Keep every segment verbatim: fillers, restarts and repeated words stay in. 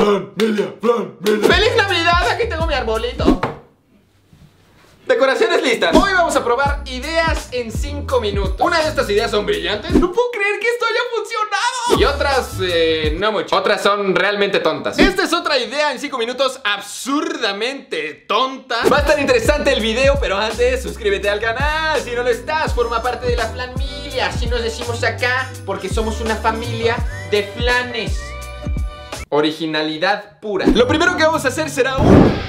Franmilia, Franmilia. ¡Feliz Navidad! Aquí tengo mi arbolito. Decoraciones listas. Hoy vamos a probar ideas en cinco minutos. Una de estas ideas son brillantes. No puedo creer que esto haya funcionado. Y otras, eh, no mucho. Otras son realmente tontas. Esta es otra idea en cinco minutos absurdamente tonta. Va a estar interesante el video, pero antes suscríbete al canal. Si no lo estás, forma parte de la Flanmilia. Así nos decimos acá, porque somos una familia de flanes. Originalidad pura. Lo primero que vamos a hacer será un...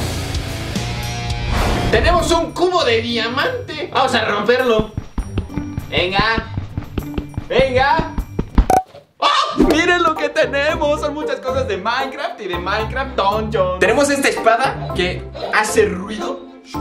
Tenemos un cubo de diamante. Vamos a romperlo. Venga. Venga. ¡Oh! Miren lo que tenemos. Son muchas cosas de Minecraft y de Minecraft Dungeon. Tenemos esta espada que hace ruido.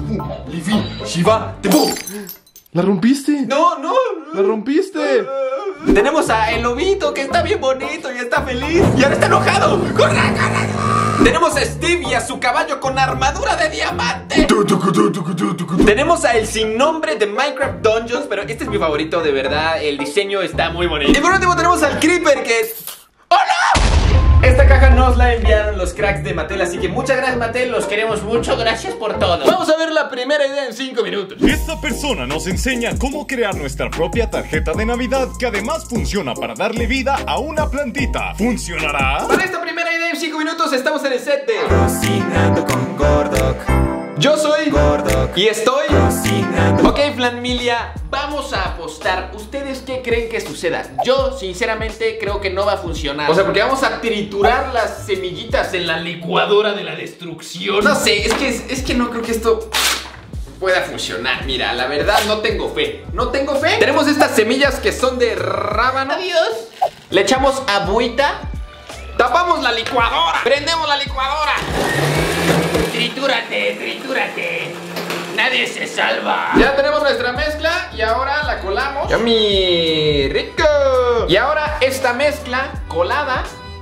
¿La rompiste? No, no. ¿La rompiste? Tenemos a el lobito que está bien bonito y está feliz. Y ahora está enojado. ¡Corre, corre! Tenemos a Steve y a su caballo con armadura de diamante. Tenemos a el sin nombre de Minecraft Dungeons, pero este es mi favorito, de verdad. El diseño está muy bonito. Y por último tenemos al Creeper que es... ¡Oh, no! Esta caja nos la enviaron los cracks de Mattel, así que muchas gracias, Mattel, los queremos mucho, gracias por todo. Vamos a ver la primera idea en cinco minutos. Esta persona nos enseña cómo crear nuestra propia tarjeta de Navidad, que además funciona para darle vida a una plantita. ¿Funcionará? Para esta primera idea en cinco minutos estamos en el set de Cocinando con Gordok. Yo soy Gordok. y estoy Cocinando. Ok, Flanmilia, vamos a apostar. ¿Ustedes qué creen que suceda? Yo, sinceramente, creo que no va a funcionar. O sea, porque vamos a triturar las semillitas en la licuadora de la destrucción. No sé, es que, es que no creo que esto pueda funcionar. Mira, la verdad no tengo fe. No tengo fe. Tenemos estas semillas que son de rábano. Adiós. Le echamos agüita. Tapamos la licuadora. Prendemos la licuadora. Tritúrate, tritúrate. Nadie se salva. Ya tenemos nuestra mezcla y ahora la colamos. ¡Yummy! ¡Rico! Y ahora esta mezcla colada.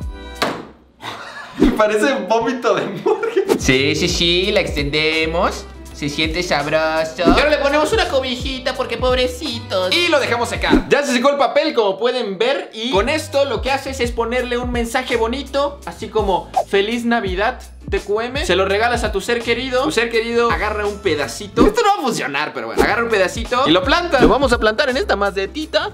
Parece vómito de morgue. Sí, sí, sí, la extendemos. Se siente sabroso. Y ahora le ponemos una cobijita porque pobrecitos. Y lo dejamos secar. Ya se secó el papel, como pueden ver. Y con esto lo que haces es ponerle un mensaje bonito, así como Feliz Navidad, T Q M. Se lo regalas a tu ser querido. Tu ser querido agarra un pedacito. Esto no va a funcionar, pero bueno. Agarra un pedacito y lo planta. Lo vamos a plantar en esta macetita.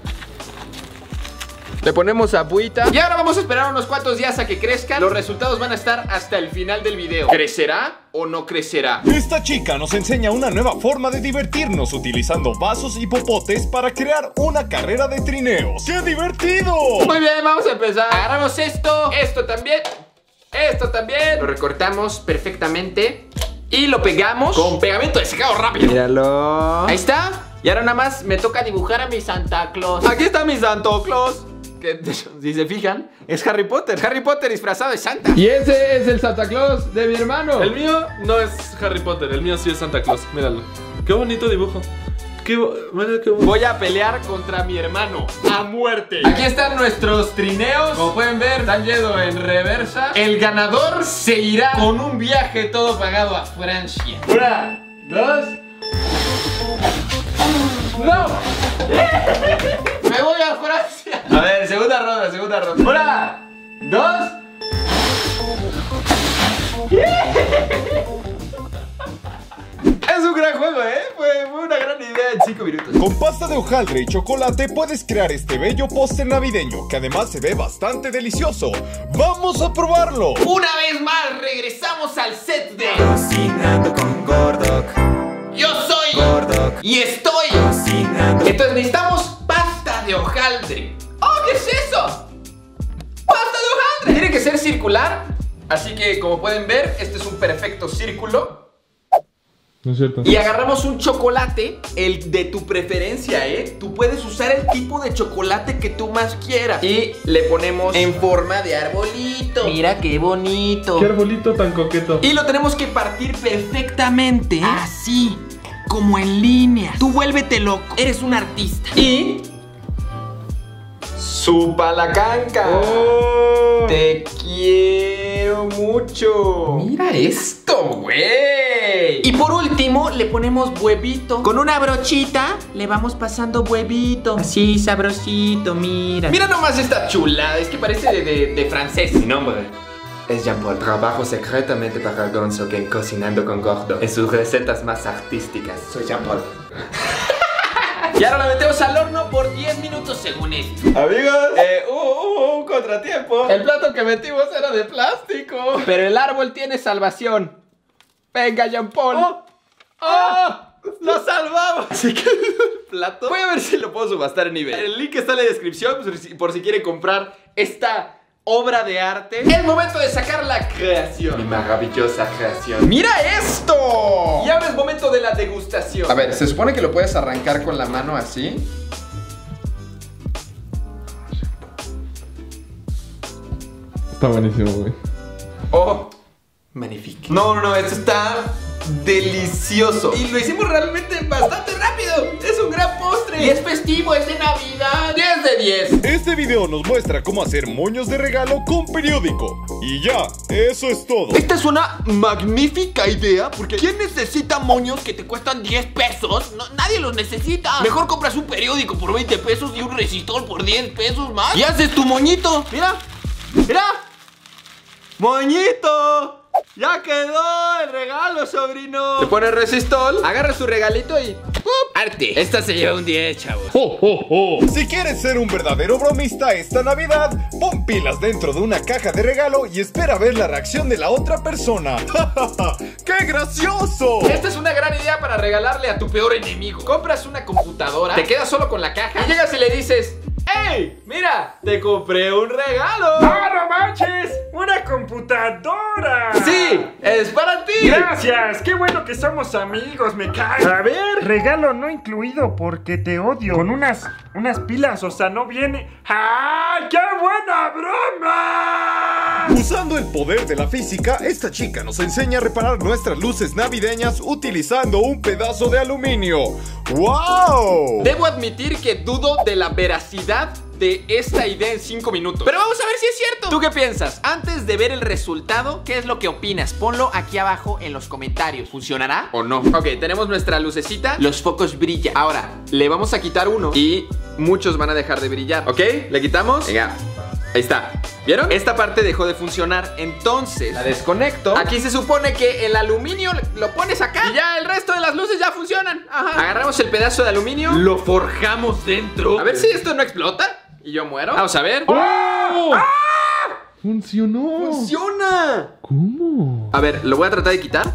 Le ponemos agüita. Y ahora vamos a esperar unos cuantos días a que crezcan. Los resultados van a estar hasta el final del video. ¿Crecerá o no crecerá? Esta chica nos enseña una nueva forma de divertirnos utilizando vasos y popotes para crear una carrera de trineos. ¡Qué divertido! Muy bien, vamos a empezar. Agarramos esto, esto también, esto también. Lo recortamos perfectamente y lo pegamos con pegamento de secado rápido. Míralo. Ahí está. Y ahora nada más me toca dibujar a mi Santa Claus. Aquí está mi Santa Claus. Que, si se fijan, es Harry Potter. Harry Potter disfrazado de Santa. Y ese es el Santa Claus de mi hermano. El mío no es Harry Potter, el mío sí es Santa Claus. Míralo. Qué bonito dibujo. Qué, mira, qué bonito. Voy a pelear contra mi hermano a muerte. Aquí están nuestros trineos. Como pueden ver, están yendo en reversa. El ganador se irá con un viaje todo pagado a Francia. Una, dos. ¡No! ¡Me voy a Francia! A ver, segunda ronda, segunda ronda. Una, dos. Es un gran juego, ¿eh? Fue, fue una gran idea en cinco minutos. Con pasta de hojaldre y chocolate puedes crear este bello póster navideño, que además se ve bastante delicioso. ¡Vamos a probarlo! Una vez más, regresamos al set de Cocinando con Gordok. Yo soy Gordok. y estoy Cocinando. Entonces necesitamos pasta de hojaldre. ¡Oh, qué es eso! ¡Pasta de hojaldre! Tiene que ser circular. Así que, como pueden ver, este es un perfecto círculo. No es cierto. Y agarramos un chocolate, el de tu preferencia, ¿eh? Tú puedes usar el tipo de chocolate que tú más quieras. Y le ponemos en forma de arbolito. Mira qué bonito. Qué arbolito tan coqueto. Y lo tenemos que partir perfectamente, así, como en línea. Tú vuélvete loco, eres un artista. Y... ¡supa la canca! Oh. Te quiero mucho. Mira esto, güey. Y por último le ponemos huevito. Con una brochita le vamos pasando huevito. Así, sabrosito, mira. Mira nomás esta chulada, es que parece de, de, de francés. No, hombre. es Jean Paul. Trabajo secretamente para Gonzo en Cocinando con Gordo, en sus recetas más artísticas. Soy Jean Paul. Y ahora la metemos al horno por diez minutos según esto. Amigos, eh, hubo, hubo un contratiempo. El plato que metimos era de plástico. Pero el árbol tiene salvación. Venga, Jean Paul. ¡Oh! ¡Oh! ¡Lo salvamos! Así que el plato. Voy a ver si lo puedo subastar en eBay. El link está en la descripción por si, por si quieren comprar esta obra de arte. Es momento de sacar la creación. Mi maravillosa creación. ¡Mira esto! Y ahora es momento de la degustación. A ver, se supone que lo puedes arrancar con la mano así. Está buenísimo, güey. Oh, magnífico. No, no, no, esto está delicioso. Y lo hicimos realmente bastante rápido. Es un gran postre. Y es festivo, es de Navidad. diez de diez. Este video nos muestra cómo hacer moños de regalo con periódico. Y ya, eso es todo. Esta es una magnífica idea, porque ¿quién necesita moños que te cuestan diez pesos? No, nadie los necesita. Mejor compras un periódico por veinte pesos y un resistor por diez pesos más y haces tu moñito. Mira, mira. ¡Moñito! ¡Ya quedó el regalo, sobrino! Te pone resistol, agarra su regalito y ¡pum! ¡Arte! Esta se lleva un diez, chavos. ¡Oh, oh, oh! Si quieres ser un verdadero bromista esta Navidad, pon pilas dentro de una caja de regalo y espera ver la reacción de la otra persona. ¡Qué gracioso! Esta es una gran idea para regalarle a tu peor enemigo. Compras una computadora, te quedas solo con la caja y llegas y le dices: ¡Ey! ¡Mira! ¡Te compré un regalo! ¡Ah, no manches! ¡Una computadora! ¡Sí! ¡Es para ti! ¡Gracias! ¡Qué bueno que somos amigos! ¡Me cae! A ver, regalo no incluido porque te odio. Con unas, unas pilas, o sea, no viene... ¡Ay, qué buena broma! Usando el poder de la física, esta chica nos enseña a reparar nuestras luces navideñas utilizando un pedazo de aluminio. ¡Wow! Debo admitir que dudo de la veracidad de esta idea en cinco minutos, pero vamos a ver si es cierto. ¿Tú qué piensas? Antes de ver el resultado, ¿qué es lo que opinas? Ponlo aquí abajo en los comentarios. ¿Funcionará o no? Ok, tenemos nuestra lucecita. Los focos brillan. Ahora, le vamos a quitar uno y muchos van a dejar de brillar. ¿Ok? ¿Le quitamos? Venga. Ahí está. ¿Vieron? Esta parte dejó de funcionar. Entonces la desconecto. Aquí se supone que el aluminio lo pones acá y ya el resto de las luces ya funcionan. Ajá. Agarramos el pedazo de aluminio, lo forjamos dentro. A ver si esto no explota y yo muero. Vamos a ver. ¡Oh! ¡Ah! ¡Funcionó! ¡Funciona! ¿Cómo? A ver, lo voy a tratar de quitar.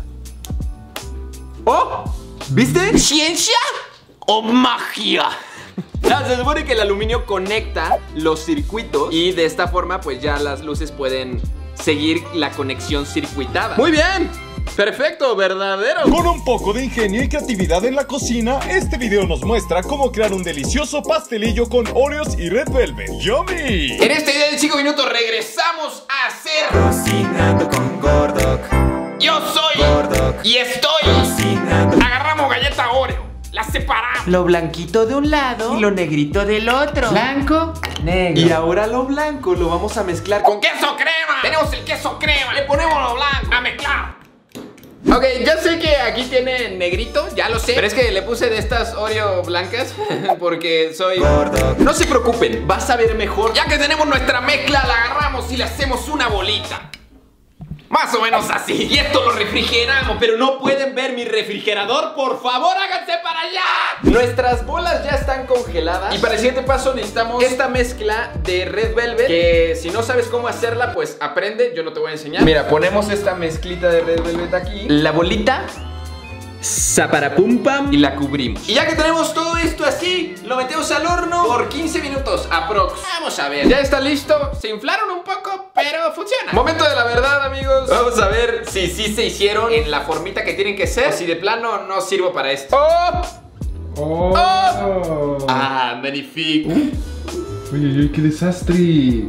¡Oh! ¿Viste? ¿Ciencia o magia? No, se supone que el aluminio conecta los circuitos y de esta forma pues ya las luces pueden seguir la conexión circuitada. ¡Muy bien! ¡Perfecto! ¡Verdadero! Con un poco de ingenio y creatividad en la cocina, este video nos muestra cómo crear un delicioso pastelillo con Oreos y Red Velvet. ¡Yummy! En este video de cinco minutos regresamos a hacer Cocinando con Gordoc. Yo soy Gordoc. y estoy Cocinando. Agarramos galleta Oreo, la separamos. Lo blanquito de un lado y lo negrito del otro. Blanco, negro. Y ahora lo blanco lo vamos a mezclar con queso crema. Tenemos el queso crema, le ponemos lo blanco a mezclar. Ok, ya sé que aquí tiene negrito, ya lo sé. Pero es que le puse de estas Oreo blancas porque soy Gordoc. No se preocupen, vas a ver mejor. Ya que tenemos nuestra mezcla, la agarramos y le hacemos una bolita. Más o menos así. Y esto lo refrigeramos. Pero no pueden ver mi refrigerador. Por favor, háganse para allá. Nuestras bolas ya están congeladas. Y para el siguiente paso necesitamos esta mezcla de Red Velvet, que si no sabes cómo hacerla, pues aprende, yo no te voy a enseñar. Mira, ponemos esta mezclita de Red Velvet aquí. La bolita Zaparapum-pam. Y la cubrimos. Y ya que tenemos todo esto así, lo metemos al horno por quince minutos aprox. Vamos a ver. Ya está listo. Se inflaron un poco, pero funciona. Momento de la verdad, amigos. Vamos a ver si sí se hicieron en la formita que tienen que ser, o si de plano no sirvo para esto. ¡Oh! ¡Oh! ¡Oh! ¡Ah, magnífico! Uy, uy, uy, qué desastre.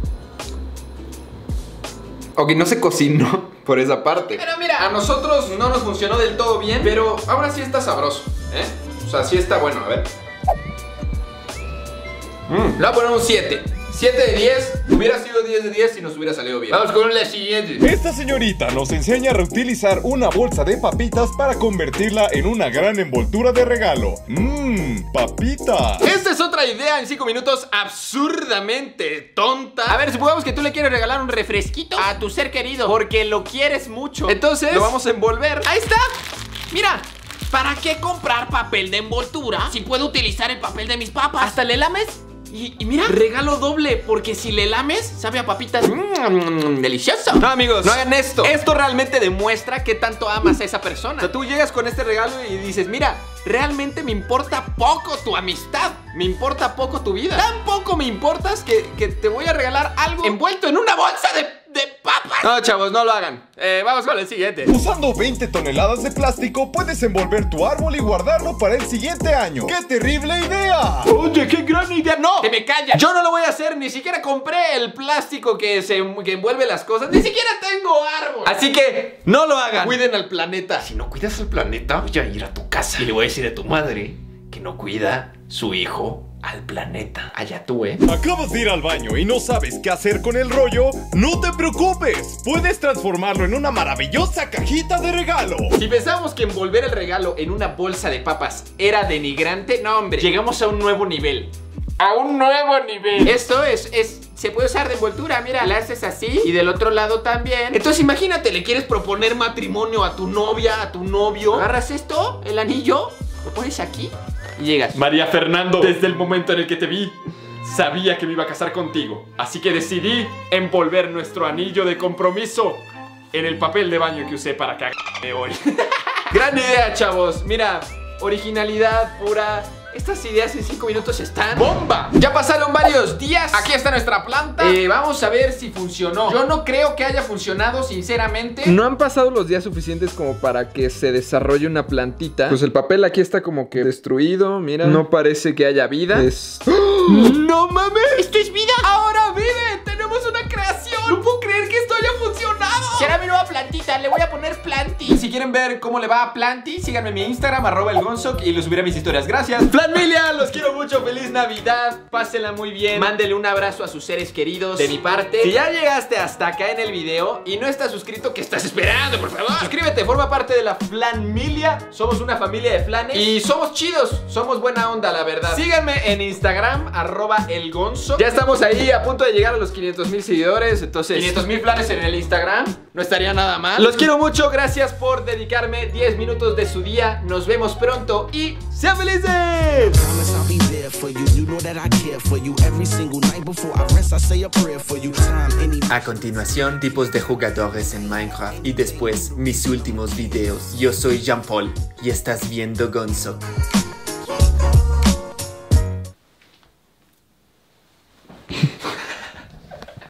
Ok, no se cocinó por esa parte. Pero mira, a nosotros no nos funcionó del todo bien, pero aún así está sabroso, ¿eh? O sea, sí está bueno, a ver. Mm. Le voy a poner un siete. siete de diez. Hubiera sido diez de diez si nos hubiera salido bien. Vamos con la siguiente. Esta señorita nos enseña a reutilizar una bolsa de papitas para convertirla en una gran envoltura de regalo. Mmm, papitas. Esta es otra otra idea en cinco minutos absurdamente tonta. A ver, supongamos que tú le quieres regalar un refresquito a tu ser querido porque lo quieres mucho. Entonces, lo vamos a envolver. ¡Ahí está! Mira, ¿para qué comprar papel de envoltura si puedo utilizar el papel de mis papas? Hasta le lames y, y mira, regalo doble, porque si le lames, sabe a papitas. Mmm, delicioso. No, amigos, no hagan esto. Esto realmente demuestra qué tanto amas a esa persona. O sea, tú llegas con este regalo y dices, mira, realmente me importa poco tu amistad. Me importa poco tu vida. Tan poco me importas que, que te voy a regalar algo envuelto en una bolsa de, de papas. No, chavos, no lo hagan. eh, Vamos con el siguiente. Usando veinte toneladas de plástico puedes envolver tu árbol y guardarlo para el siguiente año. ¡Qué terrible idea! Oye, qué gran idea. No, te me callas. Yo no lo voy a hacer. Ni siquiera compré el plástico que, se, que envuelve las cosas. Ni siquiera tengo árbol. Así que no lo hagan. Cuiden al planeta. Si no cuidas al planeta, voy a ir a tu casa y le voy a decir a tu madre que no cuida su hijo al planeta. Allá tú, ¿eh? ¿Acabas de ir al baño y no sabes qué hacer con el rollo? ¡No te preocupes! Puedes transformarlo en una maravillosa cajita de regalo. Si pensamos que envolver el regalo en una bolsa de papas era denigrante, no, hombre, llegamos a un nuevo nivel. A un nuevo nivel. Esto es, es, se puede usar de envoltura, mira, la haces así y del otro lado también. Entonces imagínate, le quieres proponer matrimonio a tu novia, a tu novio. Agarras esto, el anillo, lo pones aquí y llegas. María Fernando, desde el momento en el que te vi, sabía que me iba a casar contigo. Así que decidí envolver nuestro anillo de compromiso en el papel de baño que usé para cagarme hoy. Gran idea, chavos. Mira, originalidad pura. Estas ideas en cinco minutos están ¡bomba! Ya pasaron varios días. Aquí está nuestra planta. eh, Vamos a ver si funcionó. Yo no creo que haya funcionado, sinceramente. No han pasado los días suficientes como para que se desarrolle una plantita. Pues el papel aquí está como que destruido. Mira, no parece que haya vida. Es... ¡No mames! ¡Esto es vida! ¡Ahora vive! ¡Tenemos una creación! ¡No puedo creer que esto haya funcionado! Será mi nueva plantita, le voy a poner Planty. Si quieren ver cómo le va a Planty, síganme en mi Instagram, arroba el Gonzoc, y lo subiré a mis historias. Gracias. Familia, los quiero mucho, feliz Navidad. Pásenla muy bien, mándenle un abrazo a sus seres queridos de mi parte. Si ya llegaste hasta acá en el video y no estás suscrito, ¿qué estás esperando, por favor? Suscríbete, forma parte de la Flanmilia. Somos una familia de flanes y somos chidos, somos buena onda, la verdad. Síganme en Instagram, arroba el Gonzoc. Ya estamos ahí a punto de llegar a los quinientos mil seguidores. Entonces, quinientos mil flanes en el Instagram, no estaría nada mal. Los quiero mucho, gracias por dedicarme diez minutos de su día. Nos vemos pronto y ¡sean felices! A continuación, tipos de jugadores en Minecraft y después mis últimos videos. Yo soy Jean Paul y estás viendo Gonzoc.